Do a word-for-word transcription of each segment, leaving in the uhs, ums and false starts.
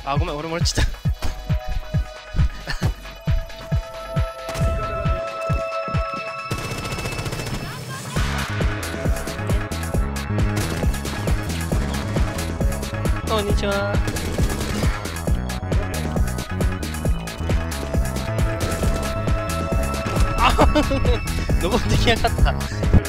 あ、ごめん、俺も落ちた。こんにちは。あ登ってきやがった。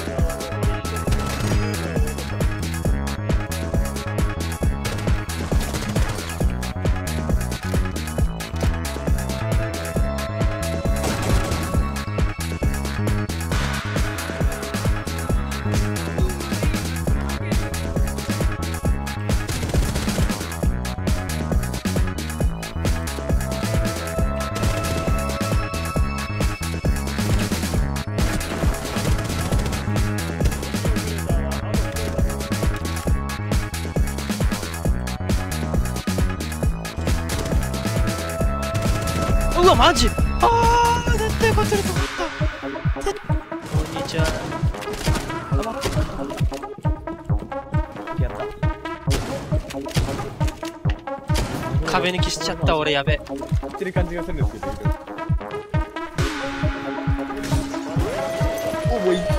うわマジ、あー絶対勝てると思った。こんにちは。やった壁抜きしちゃった。俺やべえ。 言ってる感じがするんですけど。お、もうい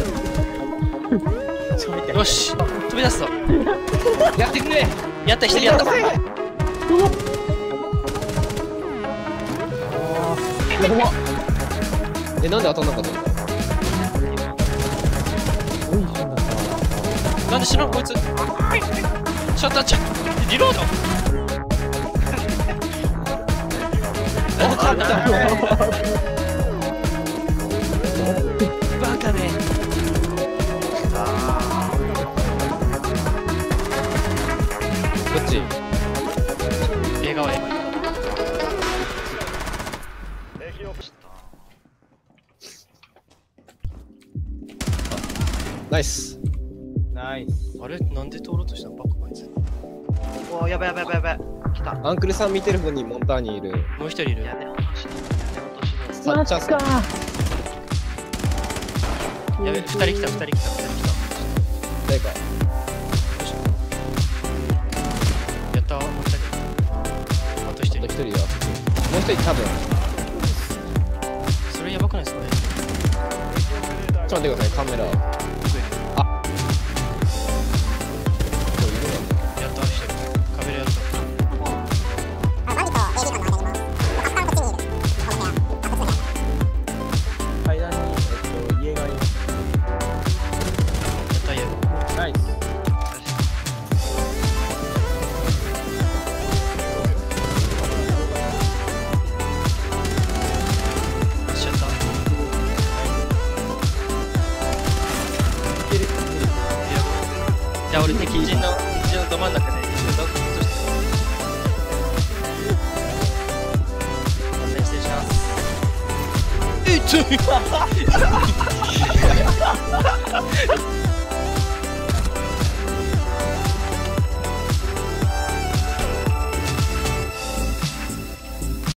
くよし飛び出すぞ。 やってくれ。 やった、一人やった。 え、なんで当たんなかったの？ なんで死ぬのこいつ。シャッターチャリロード。お勝った。バカね。 こっち笑顔へ。 ナイスナイス。 あれなんで通ろうとしたのバカこいつ。 おー、やばいやばいやばいやばい。来た。 アンクルさん見てる方にモンターにいる。 もう一人いる。 いや、でも、年の、でも、年の。 サッチャーさん。 やべ、二人来た、二人来た、二人来誰か。 た。やったー、もう二人。あと一人。 あと一人だ。もう一人多分。 それやばくないですかね。 ちょっと待ってください、カメラ。あ。 やった、一人。壁でやった。 階段に、えっと、家がいる。 やった家。 ナイス。 しちゃった。じゃあ俺敵陣の敵陣のど真ん中でシュート落としてます。失礼します。えっちょ